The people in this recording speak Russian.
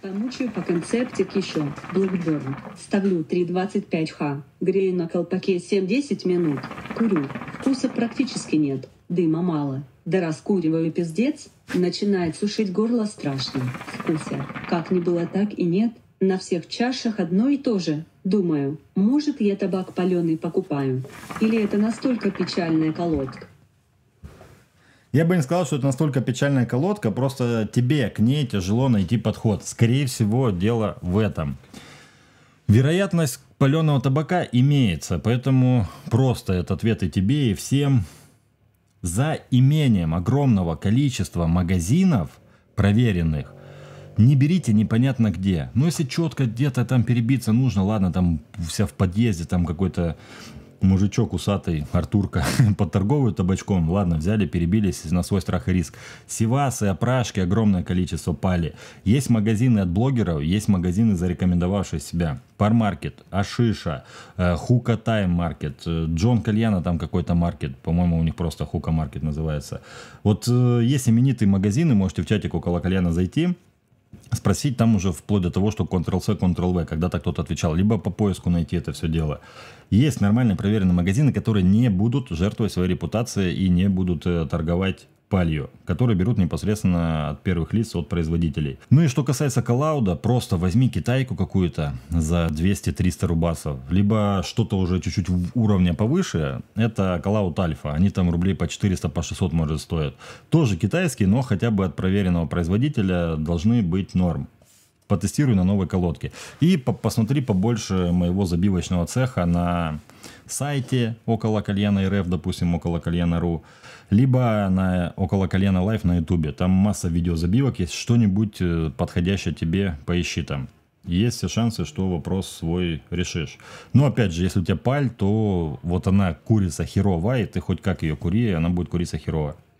Помучаю по концептик еще. Blackburn. Ставлю 3.25Х. Грею на колпаке 7-10 минут. Курю. Вкуса практически нет. Дыма мало. Да раскуриваю пиздец. Начинает сушить горло страшно. Вкуса. Как не было, так и нет. На всех чашах одно и то же. Думаю, может я табак паленый покупаю. Или это настолько печальная колодка. Я бы не сказал, что это настолько печальная колодка, просто тебе к ней тяжело найти подход. Скорее всего, дело в этом. Вероятность паленого табака имеется, поэтому просто этот ответ и тебе, и всем. За имением огромного количества магазинов проверенных не берите непонятно где. Ну, если четко где-то там перебиться нужно, ладно, там вся в подъезде, там какой-то мужичок усатый, Артурка, подторговывает табачком. Ладно, взяли, перебились на свой страх и риск. Сивасы, опрашки, огромное количество пали. Есть магазины от блогеров, есть магазины, зарекомендовавшие себя. Пармаркет, Ашиша, Хука Тайм Маркет, Джон Кальяна там какой-то маркет. По-моему, у них просто Хука Маркет называется. Вот есть именитые магазины, можете в чатик около Кальяна зайти. Спросить там уже вплоть до того, что Ctrl-C, Ctrl-V, когда-то кто-то отвечал, либо по поиску найти это все дело. Есть нормальные проверенные магазины, которые не будут жертвовать своей репутацией и не будут торговать палью, которые берут непосредственно от первых лиц, от производителей. Ну и что касается коллауда, просто возьми китайку какую-то за 200-300 рубасов, либо что-то уже чуть-чуть уровня повыше, это коллауд альфа, они там рублей по 400, по 600 может стоят. Тоже китайские, но хотя бы от проверенного производителя должны быть норм. Потестируй на новой колодке. И посмотри побольше моего забивочного цеха на сайте около Кальяна РФ, допустим, около Кальяна.ру, либо на около Кальяна Лайф на ютубе. Там масса видеозабивок есть, что-нибудь подходящее тебе поищи там. Есть все шансы, что вопрос свой решишь. Но опять же, если у тебя паль, то вот она курица херовая, и ты хоть как ее кури, она будет курица херовая.